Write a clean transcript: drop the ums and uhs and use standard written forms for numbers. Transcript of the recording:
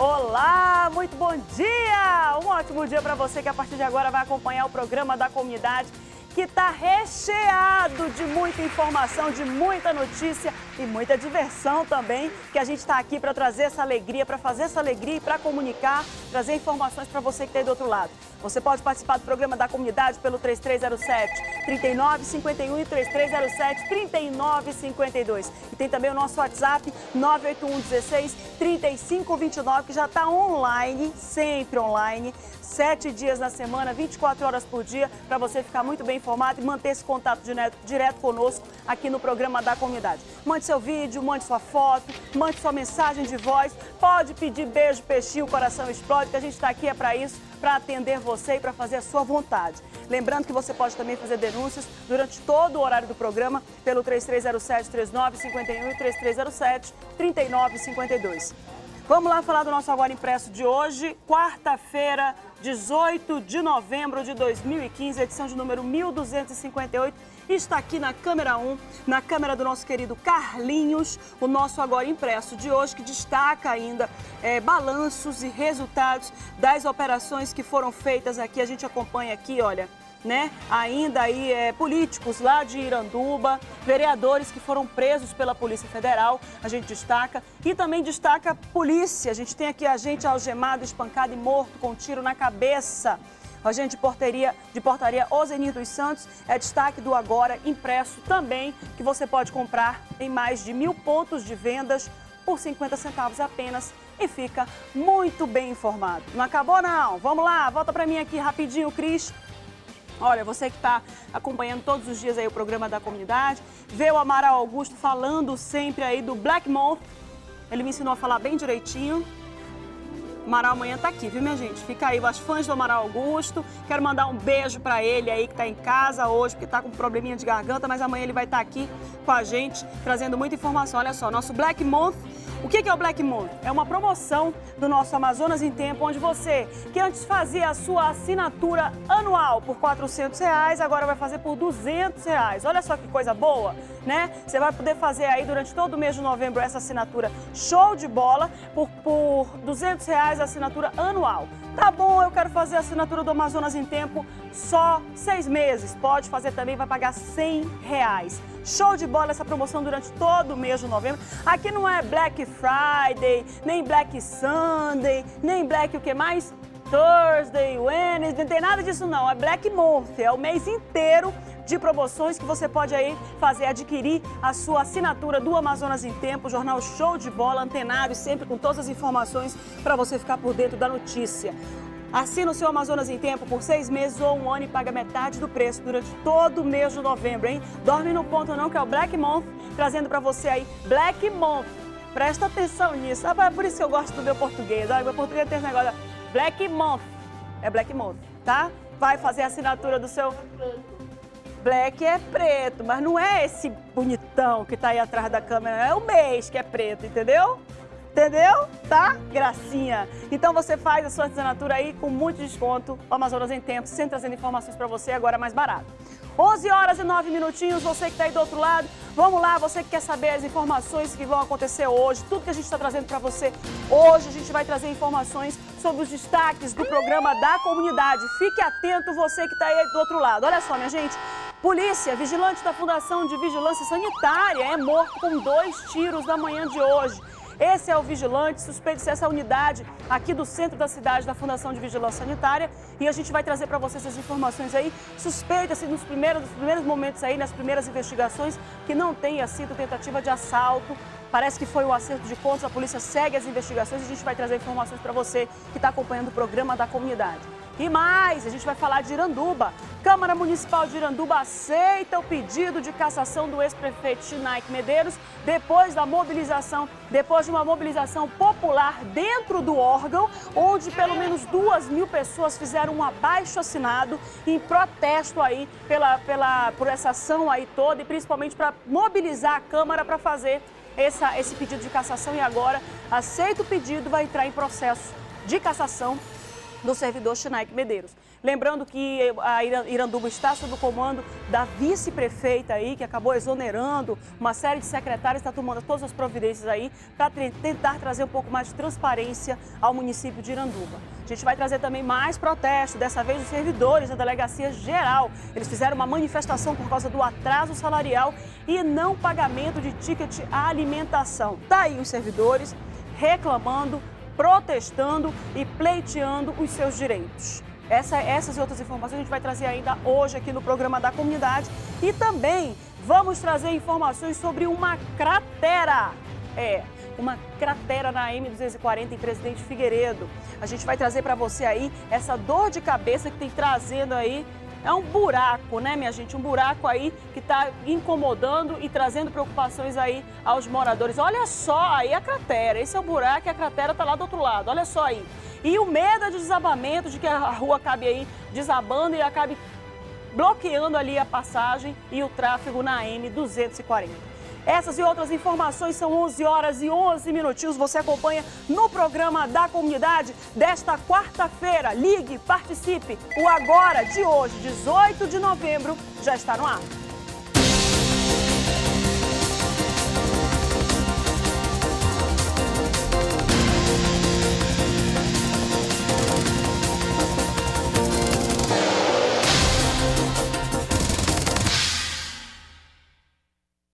Olá, muito bom dia! Um ótimo dia para você que a partir de agora vai acompanhar o programa da comunidade, que está recheado de muita informação, de muita notícia e muita diversão também, que a gente está aqui para trazer essa alegria, para fazer essa alegria e para comunicar, trazer informações para você que está aí do outro lado. Você pode participar do programa da comunidade pelo 3307-3951 e 3307-3952. E tem também o nosso WhatsApp 98116-3529, que já está online, sempre online, 7 dias na semana, 24 horas por dia, para você ficar muito bem informado e manter esse contato direto conosco aqui no programa da comunidade. Mande seu vídeo, mande sua foto, mande sua mensagem de voz, pode pedir beijo, peixinho, coração explode, que a gente está aqui para isso, para atender você e para fazer a sua vontade. Lembrando que você pode também fazer denúncias durante todo o horário do programa pelo 3307-3951 e 3307-3952. Vamos lá falar do nosso Agora Impresso de hoje, quarta-feira, 18 de novembro de 2015, edição de número 1258. Está aqui na câmera 1, na câmera do nosso querido Carlinhos, o nosso Agora Impresso de hoje, que destaca ainda balanços e resultados das operações que foram feitas aqui. A gente acompanha aqui, olha, né? Ainda aí políticos lá de Iranduba, vereadores que foram presos pela Polícia Federal, a gente destaca. E também destaca a polícia. A gente tem aqui agente algemado, espancado e morto com um tiro na cabeça. O agente de portaria Ozenir dos Santos é destaque do Agora Impresso também, que você pode comprar em mais de 1000 pontos de vendas por 50 centavos apenas e fica muito bem informado. Não acabou não? Vamos lá, volta para mim aqui rapidinho, Cris. Olha, você que está acompanhando todos os dias aí o programa da comunidade, vê o Amaral Augusto falando sempre aí do Black Month. Ele me ensinou a falar bem direitinho. Amaral amanhã tá aqui, viu, minha gente? Fica aí, os fãs do Amaral Augusto. Quero mandar um beijo para ele aí que tá em casa hoje, porque tá com um probleminha de garganta, mas amanhã ele vai estar aqui com a gente, trazendo muita informação. Olha só, nosso Black Month. O que é o Black Month? É uma promoção do nosso Amazonas em Tempo, onde você, que antes fazia a sua assinatura anual por R$400, agora vai fazer por R$200. Olha só que coisa boa, né? Você vai poder fazer aí durante todo o mês de novembro essa assinatura show de bola por R$200 a assinatura anual. Tá bom, eu quero fazer a assinatura do Amazonas em Tempo só 6 meses. Pode fazer também, vai pagar R$100. Show de bola essa promoção durante todo o mês de novembro. Aqui não é Black Friday, nem Black Sunday, nem Black o que mais? Thursday, Wednesday, não tem nada disso não. É Black Month, é o mês inteiro de promoções que você pode aí fazer, adquirir a sua assinatura do Amazonas em Tempo, jornal show de bola, antenado e sempre com todas as informações para você ficar por dentro da notícia. Assina o seu Amazonas em Tempo por 6 meses ou 1 ano e paga metade do preço durante todo o mês de novembro, hein? Dorme no ponto não, que é o Black Month, trazendo para você aí Black Month. Presta atenção nisso. Ah, é por isso que eu gosto do meu português. Olha, meu português tem esse negócio. Black Month. É Black Month, tá? Vai fazer a assinatura do seu... Black é preto, mas não é esse bonitão que tá aí atrás da câmera. É o mês que é preto, entendeu? Entendeu? Tá? Gracinha. Então você faz a sua assinatura aí com muito desconto. O Amazonas em Tempo, sempre trazendo informações para você agora mais barato. 11 horas e 9 minutinhos, você que está aí do outro lado. Vamos lá, você que quer saber as informações que vão acontecer hoje, tudo que a gente está trazendo para você. Hoje a gente vai trazer informações sobre os destaques do programa da comunidade. Fique atento, você que está aí do outro lado. Olha só, minha gente. Polícia, vigilante da Fundação de Vigilância Sanitária, é morto com 2 tiros na manhã de hoje. Esse é o vigilante, suspeito de ser essa unidade aqui do centro da cidade da Fundação de Vigilância Sanitária. E a gente vai trazer para vocês essas informações aí, suspeita assim, nos primeiros momentos aí, nas primeiras investigações, que não tenha sido tentativa de assalto. Parece que foi um acerto de contas, a polícia segue as investigações e a gente vai trazer informações para você que está acompanhando o programa da comunidade. E mais, a gente vai falar de Iranduba. Câmara Municipal de Iranduba aceita o pedido de cassação do ex-prefeito Chinaique Medeiros depois de uma mobilização popular dentro do órgão, onde pelo menos 2.000 pessoas fizeram um abaixo-assinado em protesto aí por essa ação aí toda e principalmente para mobilizar a Câmara para fazer esse pedido de cassação. E agora aceita o pedido, vai entrar em processo de cassação do servidor Chinaique Medeiros. Lembrando que a Iranduba está sob o comando da vice-prefeita aí, que acabou exonerando uma série de secretários, está tomando todas as providências aí para tentar trazer um pouco mais de transparência ao município de Iranduba. A gente vai trazer também mais protestos, dessa vez dos servidores da Delegacia Geral. Eles fizeram uma manifestação por causa do atraso salarial e não pagamento de ticket à alimentação. Tá aí os servidores reclamando, protestando e pleiteando os seus direitos. Essas e outras informações a gente vai trazer ainda hoje aqui no programa da comunidade. E também vamos trazer informações sobre uma cratera. Uma cratera na M240 em Presidente Figueiredo. A gente vai trazer para você aí essa dor de cabeça que tem trazendo aí. É um buraco, né, minha gente? Um buraco aí que está incomodando e trazendo preocupações aí aos moradores. Olha só aí a cratera. Esse é o buraco e a cratera está lá do outro lado. Olha só aí. E o medo é de desabamento, de que a rua acabe aí desabando e acabe bloqueando ali a passagem e o tráfego na M240. Essas e outras informações são 11 horas e 11 minutinhos. Você acompanha no programa da comunidade desta quarta-feira. Ligue, participe. O Agora de hoje, 18 de novembro, já está no ar.